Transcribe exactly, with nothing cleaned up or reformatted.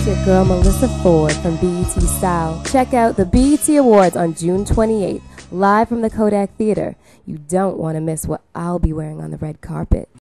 It's your girl Melissa Ford from B E T Style. Check out the B E T Awards on June twenty-eighth, live from the Kodak Theater. You don't want to miss what I'll be wearing on the red carpet.